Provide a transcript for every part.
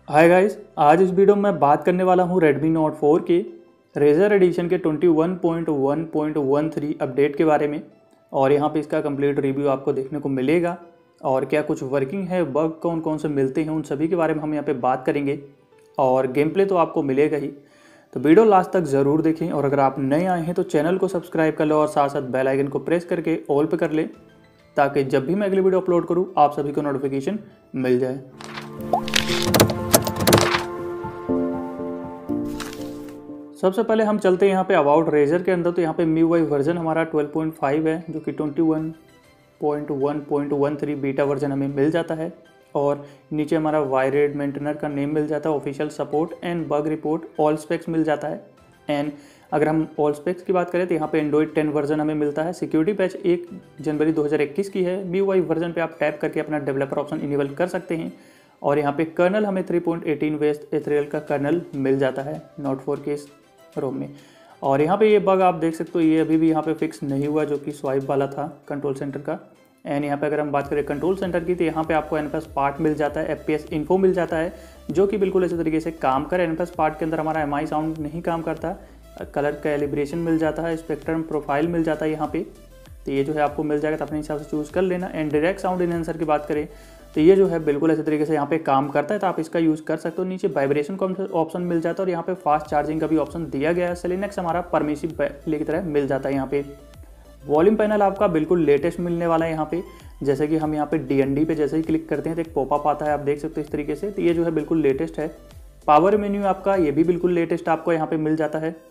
Hi guys, आज इस video में मैं बात करने वाला हूँ Redmi Note 4 के रेजर एडिशन के 21.1.13 अपडेट के बारे में। और यहाँ पे इसका कंप्लीट रिव्यू आपको देखने को मिलेगा और क्या कुछ वर्किंग है, बग कौन कौन से मिलते हैं, उन सभी के बारे में हम यहाँ पे बात करेंगे। और गेम प्ले तो आपको मिलेगा ही, तो वीडियो लास्ट तक ज़रूर देखें। और अगर आप नए आए हैं तो चैनल को सब्सक्राइब कर लो और साथ साथ बेल आइकन को प्रेस करके ऑल पे कर लें, ताकि जब भी मैं अगली वीडियो अपलोड करूँ आप सभी को नोटिफिकेशन मिल जाए। सबसे पहले हम चलते हैं यहाँ पे अबाउट रेजर के अंदर। तो यहाँ पे MIUI वर्जन हमारा 12.5 है, जो कि 21.1.13 बीटा वर्जन हमें मिल जाता है। और नीचे हमारा वायरेड मेंटेनर का नेम मिल जाता है, official support and bug report, all specs मिल जाता है। एंड अगर हम ऑल स्पेक्स की बात करें तो यहाँ पे एंड्रॉइड 10 वर्जन हमें मिलता है। सिक्योरिटी पैच 1 जनवरी 2021 की है। MIUI वर्जन पे आप टैप करके अपना डेवलपर ऑप्शन इनेबल कर सकते हैं। और यहाँ पे कर्नल हमें 3.18 वेस्ट एथेरियल का कर्नल मिल जाता है Note 4 के रोम में। और यहाँ पे ये बग आप देख सकते हो, ये अभी भी यहाँ पे फिक्स नहीं हुआ, जो कि स्वाइप वाला था कंट्रोल सेंटर का। एंड यहाँ पे अगर हम बात करें कंट्रोल सेंटर की, तो यहाँ पे आपको NFS पार्ट मिल जाता है, FPS इन्फो मिल जाता है, जो कि बिल्कुल इसी तरीके से काम करे। NFS पार्ट के अंदर हमारा MI साउंड नहीं काम करता, कलर कैलिब्रेशन मिल जाता है, स्पेक्ट्रम प्रोफाइल मिल जाता है यहाँ पे। तो ये जो है आपको मिल जाएगा, तो अपने हिसाब से चूज़ कर लेना। एंड डायरेक्ट साउंड इनहेंसर की बात करें तो ये जो है बिल्कुल ऐसे तरीके से यहाँ पे काम करता है, तो आप इसका यूज़ कर सकते हो। नीचे वाइब्रेशन का ऑप्शन मिल जाता है और यहाँ पे फास्ट चार्जिंग का भी ऑप्शन दिया गया है। सेलिनेक्स हमारा परमिसिव प्ले की तरह मिल जाता है यहाँ पे। वॉल्यूम पैनल आपका बिल्कुल लेटेस्ट मिलने वाला है यहाँ पे। जैसे कि हम यहाँ पे DND पे जैसे ही क्लिक करते हैं तो एक पॉपअप आता है, आप देख सकते हो इस तरीके से। तो ये जो है बिल्कुल लेटेस्ट है। पावर मेन्यू आपका ये भी बिल्कुल लेटेस्ट आपको यहाँ पे मिल जाता है।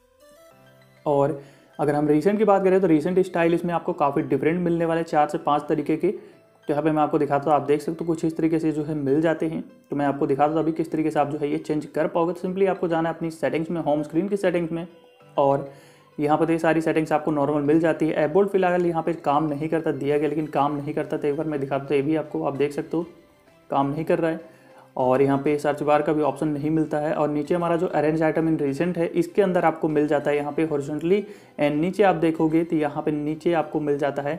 और अगर हम रीसेंट की बात करें तो रीसेंट स्टाइल इसमें आपको काफ़ी डिफरेंट मिलने वाले 4 से 5 तरीके के। तो यहाँ पे मैं आपको दिखाता हूँ, आप देख सकते हो कुछ इस तरीके से जो है मिल जाते हैं। तो मैं आपको दिखाता हूँ अभी किस तरीके से आप जो है ये चेंज कर पाओगे। तो सिंपली आपको जाना है अपनी सेटिंग्स में, होम स्क्रीन की सेटिंग्स में, और यहाँ पर ये सारी सेटिंग्स आपको नॉर्मल मिल जाती है। एबोल्ड फिलहाल यहाँ पे काम नहीं करता दिया गया, लेकिन काम नहीं करता। तो एक बार मैं दिखाता हूँ, ये भी आपको आप देख सकते हो काम नहीं कर रहा है। और यहाँ पे सर्च बार का भी ऑप्शन नहीं मिलता है। और नीचे हमारा जो अरेंज आइटम इन रिसेंट है, इसके अंदर आपको मिल जाता है यहाँ पे हॉरिजॉन्टली। एंड नीचे आप देखोगे तो यहाँ पे नीचे आपको मिल जाता है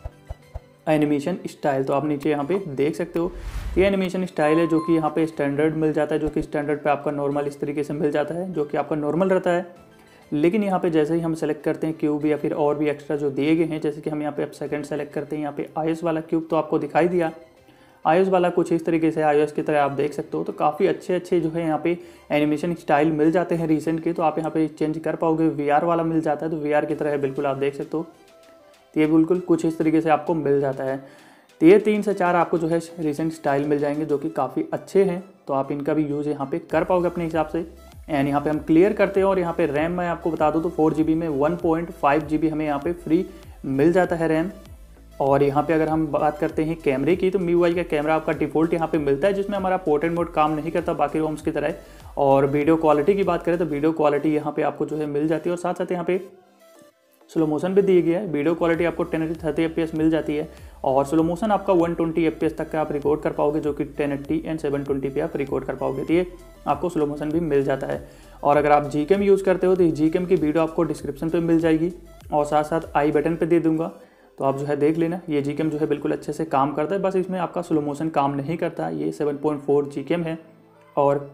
एनिमेशन स्टाइल। तो आप नीचे यहाँ पे देख सकते हो, ये एनिमेशन स्टाइल है जो कि यहाँ पे स्टैंडर्ड मिल जाता है, जो कि स्टैंडर्ड पे आपका नॉर्मल इस तरीके से मिल जाता है, जो कि आपका नॉर्मल रहता है। लेकिन यहाँ पे जैसे ही हम सेलेक्ट करते हैं क्यूब या फिर और भी एक्स्ट्रा जो दिए गए हैं, जैसे कि हम यहाँ पे अब सेकंड सेलेक्ट करते हैं, यहाँ पे iOS वाला क्यूब तो आपको दिखाई दिया। iOS वाला कुछ इस तरीके से iOS की तरह आप देख सकते हो। तो काफ़ी अच्छे जो है यहाँ पे एनिमेशन स्टाइल मिल जाते हैं रीसेंट के, तो आप यहाँ पे चेंज कर पाओगे। VR वाला मिल जाता है, तो VR की तरह है बिल्कुल, आप देख सकते हो। तो ये बिल्कुल कुछ इस तरीके से आपको मिल जाता है। तो ये 3 से 4 आपको जो है रीसेंट स्टाइल मिल जाएंगे, जो कि काफ़ी अच्छे हैं। तो आप इनका भी यूज़ यहाँ पे कर पाओगे अपने हिसाब से। एंड यहाँ पे हम क्लियर करते हैं। और यहाँ पे रैम मैं आपको बता दूँ तो 4 GB में 1.5 GB हमें यहाँ पे फ्री मिल जाता है रैम। और यहाँ पे अगर हम बात करते हैं कैमरे की, तो MIUI का कैमरा आपका डिफ़ॉल्ट यहाँ पे मिलता है, जिसमें हमारा पोर्ट्रेट मोड काम नहीं करता बाकी रोम्स की तरह। और वीडियो क्वालिटी की बात करें तो वीडियो क्वालिटी यहाँ पे आपको जो है मिल जाती है। और साथ साथ यहाँ पे स्लो मोशन भी दिया गया है। वीडियो क्वालिटी आपको 1080 30 FPS मिल जाती है। और स्लो मोशन आपका 120 FPS तक का आप रिकॉर्ड कर पाओगे, जो कि 1080 एंड 720 पे आप रिकॉर्ड कर पाओगे। तो ये आपको स्लो मोशन भी मिल जाता है। और अगर आप Gcam यूज़ करते हो तो Gcam की वीडियो आपको डिस्क्रिप्शन पे मिल जाएगी, और साथ साथ आई बटन पे दे दूंगा, तो आप जो है देख लेना। ये Gcam जो है बिल्कुल अच्छे से काम करता है, बस इसमें आपका स्लो मोशन काम नहीं करता। ये 7.4 Gcam है। और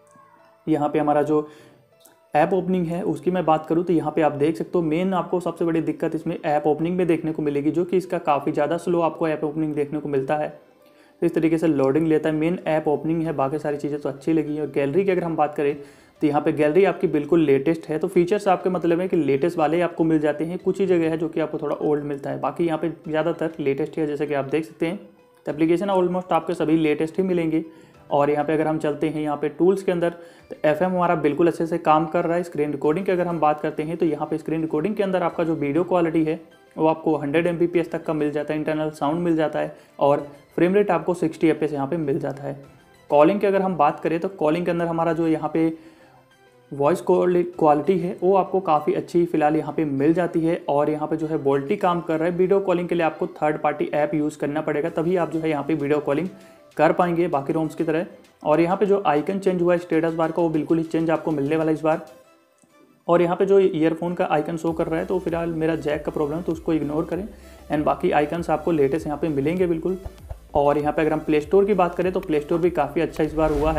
यहाँ पे हमारा जो ऐप ओपनिंग है उसकी मैं बात करूँ तो यहाँ पे आप देख सकते हो, मेन आपको सबसे बड़ी दिक्कत इसमें ऐप ओपनिंग में देखने को मिलेगी, जो कि इसका काफ़ी ज़्यादा स्लो आपको ऐप ओपनिंग देखने को मिलता है। तो इस तरीके से लोडिंग लेता है, मेन ऐप ओपनिंग है। बाकी सारी चीज़ें तो अच्छी लगी। और गैलरी की अगर हम बात करें तो यहाँ पे गैलरी आपकी बिल्कुल लेटेस्ट है। तो फीचर्स आपके मतलब है कि लेटेस्ट वाले आपको मिल जाते हैं। कुछ ही जगह है जो कि आपको थोड़ा ओल्ड मिलता है, बाकी यहाँ पे ज़्यादातर लेटेस्ट है, जैसे कि आप देख सकते हैं। तो एप्लीकेशन ऑलमोस्ट आपके सभी लेटेस्ट ही मिलेंगे। और यहाँ पे अगर हम चलते हैं यहाँ पे टूल्स के अंदर, तो FM हमारा बिल्कुल अच्छे से काम कर रहा है। स्क्रीन रिकॉर्डिंग की अगर हम बात करते हैं तो यहाँ पे स्क्रीन रिकॉर्डिंग के अंदर आपका जो वीडियो क्वालिटी है वो आपको 100 Mbps तक का मिल जाता है, इंटरनल साउंड मिल जाता है, और फ्रेम रेट आपको 60 FPS यहाँ पे मिल जाता है। कॉलिंग की अगर हम बात करें तो कॉलिंग के अंदर हमारा जो यहाँ पे वॉइस क्वालिटी है वो आपको काफ़ी अच्छी फिलहाल यहाँ पे मिल जाती है। और यहाँ पे जो है वोल्टी काम कर रहा है। वीडियो कॉलिंग के लिए आपको थर्ड पार्टी ऐप यूज़ करना पड़ेगा, तभी आप जो है यहाँ पे वीडियो कॉलिंग कर पाएंगे बाकी रोम्स की तरह। और यहाँ पे जो आइकन चेंज हुआ है स्टेटस बार का, वो बिल्कुल ही चेंज आपको मिलने वाला है इस बार। और यहाँ पे जो ईयरफोन का आइकन शो कर रहा है, तो फिलहाल मेरा जैक का प्रॉब्लम है, तो उसको इग्नोर करें। एंड बाकी आइकन्स आपको लेटेस्ट यहाँ पे मिलेंगे बिल्कुल। और यहाँ पे अगर हम प्ले स्टोर की बात करें तो प्ले स्टोर भी काफ़ी अच्छा इस बार हुआ है।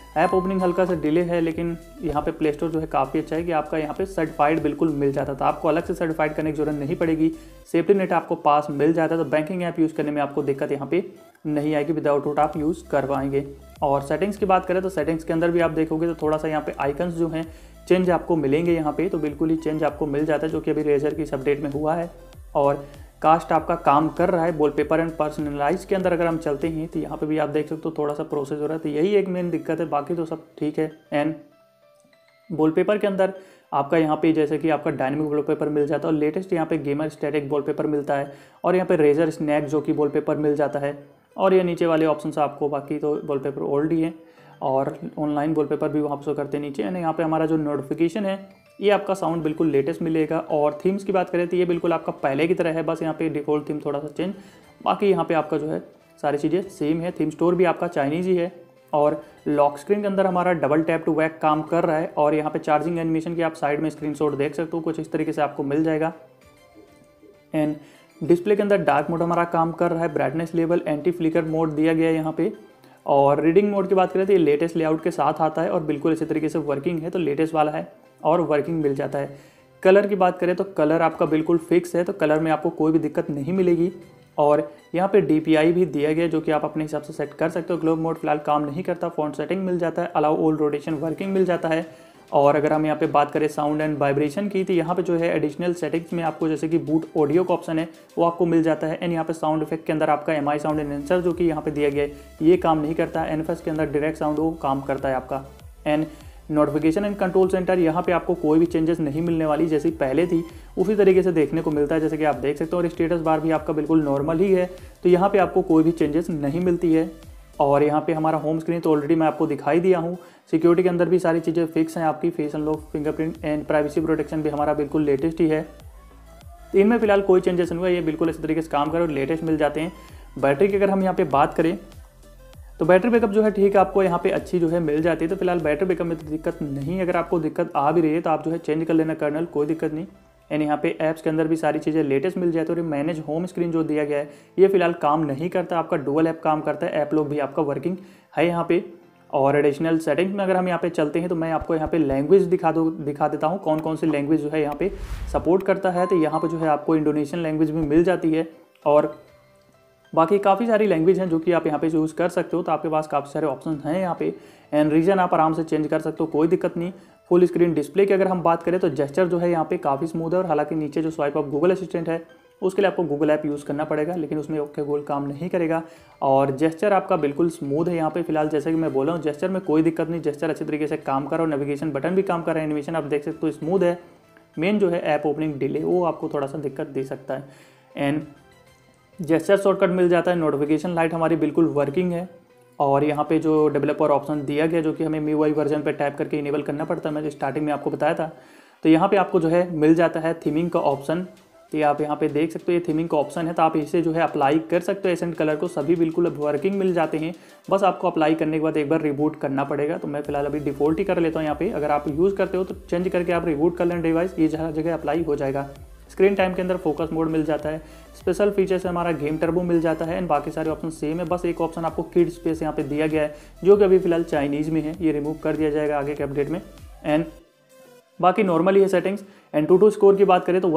ऐप ओपनिंग हल्का सा डिले है, लेकिन यहाँ पे प्ले स्टोर जो है काफ़ी अच्छा है कि आपका यहाँ पे सर्टिफाइड बिल्कुल मिल जाता था, आपको अलग से सर्टिफाइड करने की जरूरत नहीं पड़ेगी। सेफ्टी नेट आपको पास मिल जाता है, तो बैंकिंग ऐप यूज़ करने में आपको दिक्कत यहाँ पे नहीं आएगी, विदाउट रूट आप यूज़ कर पाएंगे। और सेटिंग्स की बात करें तो सेटिंग्स के अंदर भी आप देखोगे तो थोड़ा सा यहाँ पे आइकन्स जो हैं चेंज आपको मिलेंगे यहाँ पे, तो बिल्कुल ही चेंज आपको मिल जाता है, जो कि अभी रेजर की इस अपडेट में हुआ है। और कास्ट आपका काम कर रहा है वॉलपेपर एंड पर्सनलाइज के अंदर। अगर हम चलते हैं तो यहाँ पे भी आप देख सकते हो थोड़ा सा प्रोसेस हो रहा है, तो यही एक मेन दिक्कत है, बाकी तो सब ठीक है। एंड वॉलपेपर के अंदर आपका यहाँ पे जैसे कि आपका डायनेमिक वॉलपेपर मिल जाता है, और लेटेस्ट यहाँ पे गेमर स्टैटिक वॉलपेपर मिलता है, और यहाँ पे रेजर स्नैक जो कि वॉलपेपर मिल जाता है। और ये नीचे वाले ऑप्शन आपको, बाकी तो वॉलपेपर ओल्ड ही है, और ऑनलाइन वॉलपेपर भी वहाँ से करते नीचे। एंड यहाँ पे हमारा जो नोटिफिकेशन है ये आपका साउंड बिल्कुल लेटेस्ट मिलेगा। और थीम्स की बात करें तो ये बिल्कुल आपका पहले की तरह है, बस यहाँ पे डिफ़ॉल्ट थीम थोड़ा सा चेंज, बाकी यहाँ पे आपका जो है सारी चीज़ें सेम है। थीम स्टोर भी आपका चाइनीज़ ही है। और लॉक स्क्रीन के अंदर हमारा डबल टैप टू बैक काम कर रहा है, और यहाँ पे चार्जिंग एनिमेशन की आप साइड में स्क्रीनशॉट देख सकते हो, कुछ इस तरीके से आपको मिल जाएगा। एंड डिस्प्ले के अंदर डार्क मोड हमारा काम कर रहा है, brightness level anti flicker mode दिया गया है यहाँ पे। और रीडिंग मोड की बात करें तो ये लेटेस्ट लेआउट के साथ आता है, और बिल्कुल इसी तरीके से वर्किंग है, तो लेटेस्ट वाला है और वर्किंग मिल जाता है। कलर की बात करें तो कलर आपका बिल्कुल फिक्स है, तो कलर में आपको कोई भी दिक्कत नहीं मिलेगी। और यहाँ पे DPI भी दिया गया है, जो कि आप अपने हिसाब से सेट कर सकते हो। ग्लोब मोड फिलहाल काम नहीं करता, फॉन्ट सेटिंग मिल जाता है, अलाउ ऑल रोटेशन वर्किंग मिल जाता है। और अगर हम यहाँ पे बात करें साउंड एंड वाइब्रेशन की, तो यहाँ पे जो है एडिशनल सेटिंग्स में आपको जैसे कि बूट ऑडियो का ऑप्शन है वो आपको मिल जाता है। एंड यहाँ पे साउंड इफेक्ट के अंदर आपका MI साउंड एनहांसर जो कि यहाँ पे दिया गया है ये काम नहीं करता है। NFS के अंदर डायरेक्ट साउंड वो काम करता है आपका। And notification and control centre, यहाँ पे आपको कोई भी चेंजेस नहीं मिलने वाली, जैसी पहले थी उसी तरीके से देखने को मिलता है, जैसे कि आप देख सकते हो। और स्टेटस बार भी आपका बिल्कुल नॉर्मल ही है, तो यहाँ पे आपको कोई भी चेंजेस नहीं मिलती है। और यहाँ पे हमारा होम स्क्रीन तो ऑलरेडी मैं आपको दिखाई दिया हूँ। सिक्योरिटी के अंदर भी सारी चीज़ें फिक्स हैं आपकी, face unlock, fingerprint and privacy protection भी हमारा बिल्कुल लेटेस्ट ही है। तो इनमें फिलहाल कोई चेंजेस नहीं हुआ, ये बिल्कुल इसी तरीके से काम कर और लेटेस्ट मिल जाते हैं। बैटरी की अगर हम यहाँ पे बात करें तो बैटरी बैकअप जो है ठीक है, आपको यहाँ पे अच्छी जो है मिल जाती है, तो फिलहाल बैटरी बैकअप में तो दिक्कत नहीं है। अगर आपको दिक्कत आ भी रही है तो आप जो है चेंज कर लेना कर्नल, कोई दिक्कत नहीं। एंड यहाँ पे ऐप्स के अंदर भी सारी चीज़ें लेटेस्ट मिल जाती है। और मैनेज होम स्क्रीन जो दिया गया है ये फिलहाल काम नहीं करता, आपका डुअल ऐप काम करता है, ऐप लोग भी आपका वर्किंग है यहाँ पे। और एडिशनल सेटिंग्स में अगर हम यहाँ पे चलते हैं तो मैं आपको यहाँ पे लैंग्वेज दिखा देता हूँ, कौन कौन सी लैंग्वेज जो है यहाँ पे सपोर्ट करता है। तो यहाँ पे जो है आपको इंडोनेशियन लैंग्वेज भी मिल जाती है, और बाकी काफ़ी सारी लैंग्वेज हैं जो कि आप यहाँ पे यूज़ कर सकते हो। तो आपके पास काफ़ी सारे ऑप्शन हैं यहाँ पे। एंड रीजन आप आराम से चेंज कर सकते हो, कोई दिक्कत नहीं। फुल स्क्रीन डिस्प्ले की अगर हम बात करें तो जेस्चर जो है यहाँ पे काफ़ी स्मूथ है। और हालांकि नीचे जो स्वाइप ऑफ गूगल असिस्टेंट है उसके लिए आपको गूगल ऐप यूज़ करना पड़ेगा, लेकिन उसमें ओके गूगल काम नहीं करेगा। और जेस्चर आपका बिल्कुल स्मूथ है यहाँ पे फिलहाल, जैसे कि मैं बोला हूँ जेस्चर में कोई दिक्कत नहीं, जेस्चर अच्छी तरीके से काम कर रहा है। नेविगेशन बटन भी काम कर रहा है, एनिमेशन आप देख सकते हो स्मूथ है। मेन जो है ऐप ओपनिंग डिले वो आपको थोड़ा सा दिक्कत दे सकता है। एंड जेस्चर शॉर्टकट मिल जाता है। नोटिफिकेशन लाइट हमारी बिल्कुल वर्किंग है। और यहाँ पे जो डेवलपर ऑप्शन दिया गया जो कि हमें MIUI वर्जन पे टैप करके इनेबल करना पड़ता है, मैं स्टार्टिंग में आपको बताया था। तो यहाँ पे आपको जो है मिल जाता है थीमिंग का ऑप्शन। तो आप यहाँ पे देख सकते हो ये थीमिंग का ऑप्शन है, तो आप इसे जो है अप्लाई कर सकते हो। एसेंट कलर को सभी बिल्कुल अब वर्किंग मिल जाते हैं, बस आपको अप्लाई करने के बाद एक बार रिबूट करना पड़ेगा। तो मैं फिलहाल अभी डिफ़ॉल्ट ही कर लेता हूँ यहाँ पे। अगर आप यूज़ करते हो तो चेंज करके आप रिबूट कर लें डिवाइस, ये जगह अप्लाई हो जाएगा। स्क्रीन टाइम के अंदर फोकस मोड मिल जाता है, स्पेशल फीचर से हमारा गेम टर्बो मिल जाता है। एंड बाकी सारे ऑप्शन सेम है, बस एक ऑप्शन आपको किड स्पेस यहाँ पे दिया गया है जो कि अभी फिलहाल चाइनीज़ में है, ये रिमूव कर दिया जाएगा आगे के अपडेट में। एंड बाकी नॉर्मली है सेटिंग्स। एंड टू स्कोर की बात करें तो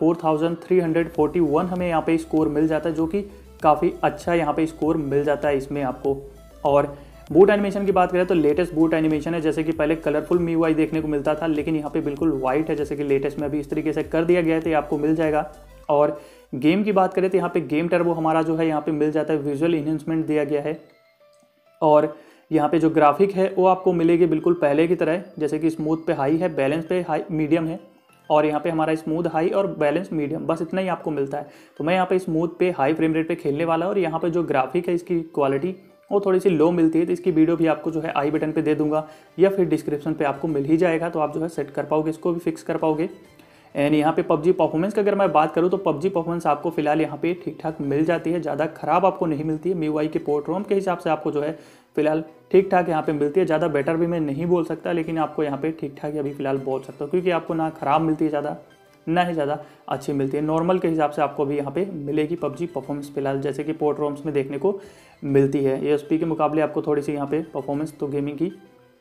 1,04,341 हमें यहाँ पे स्कोर मिल जाता है, जो कि काफ़ी अच्छा यहाँ पे स्कोर मिल जाता है इसमें आपको। और बूट एनिमेशन की बात करें तो लेटेस्ट बूट एनिमेशन है, जैसे कि पहले कलरफुल MIUI देखने को मिलता था, लेकिन यहाँ पे बिल्कुल वाइट है, जैसे कि लेटेस्ट में अभी इस तरीके से कर दिया गया है, तो ये आपको मिल जाएगा। और गेम की बात करें तो यहाँ पे गेम टर्बो हमारा जो है यहाँ पे मिल जाता है, विजुअल इन्हेंसमेंट दिया गया है। और यहाँ पे जो ग्राफिक है वो आपको मिलेगी बिल्कुल पहले की तरह, जैसे कि स्मूथ पे हाई है, बैलेंस पे हाई मीडियम है, और यहाँ पे हमारा स्मूथ हाई और बैलेंस मीडियम, बस इतना ही आपको मिलता है। तो मैं यहाँ पे स्मूथ पे हाई फ्रेम रेट पे खेलने वाला, और यहाँ पे जो ग्राफिक है इसकी क्वालिटी वो थोड़ी सी लो मिलती है, तो इसकी वीडियो भी आपको जो है आई बटन पे दे दूंगा या फिर डिस्क्रिप्शन पे आपको मिल ही जाएगा, तो आप जो है सेट कर पाओगे, इसको भी फिक्स कर पाओगे। एंड यहाँ पे PUBG परफॉर्मेंस की अगर मैं बात करूँ तो PUBG परफॉर्मेंस आपको फिलहाल यहाँ पे ठीक ठाक मिल जाती है, ज़्यादा खराब आपको नहीं मिलती है। MIUI के पोर्ट रोम के हिसाब से आपको जो है फिलहाल ठीक ठाक यहाँ पे मिलती है, ज़्यादा बेटर भी मैं नहीं बोल सकता, लेकिन आपको यहाँ पे ठीक ठाक अभी फिलहाल बोल सकता हूँ, क्योंकि आपको ना खराब मिलती है ज़्यादा, ना ही ज़्यादा अच्छी मिलती है। नॉर्मल के हिसाब से आपको भी यहाँ पे मिलेगी PUBG परफॉर्मेंस फिलहाल, जैसे कि पोर्ट रोम्स में देखने को मिलती है। ASP के मुकाबले आपको थोड़ी सी यहाँ पे परफॉर्मेंस तो गेमिंग की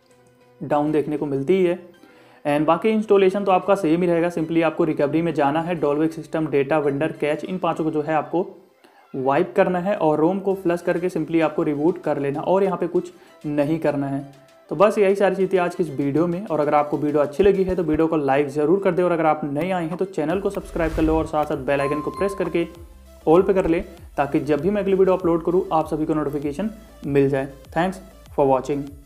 डाउन देखने को मिलती ही है। एंड बाकी इंस्टॉलेशन तो आपका सेम ही रहेगा, सिंपली आपको रिकवरी में जाना है, Dalvik system, data, vendor, cache, इन पांचों को जो है आपको वाइप करना है और रोम को फ्लश करके सिंपली आपको रिबूट कर लेना और यहाँ पे कुछ नहीं करना है। तो बस यही सारी चीज़ें आज की इस वीडियो में। और अगर आपको वीडियो अच्छी लगी है तो वीडियो को लाइक ज़रूर कर दे, और अगर आप नए आए हैं तो चैनल को सब्सक्राइब कर लो और साथ साथ बेल आइकन को प्रेस करके ऑल पे कर ले, ताकि जब भी मैं अगली वीडियो अपलोड करूँ आप सभी को नोटिफिकेशन मिल जाए। Thanks for watching.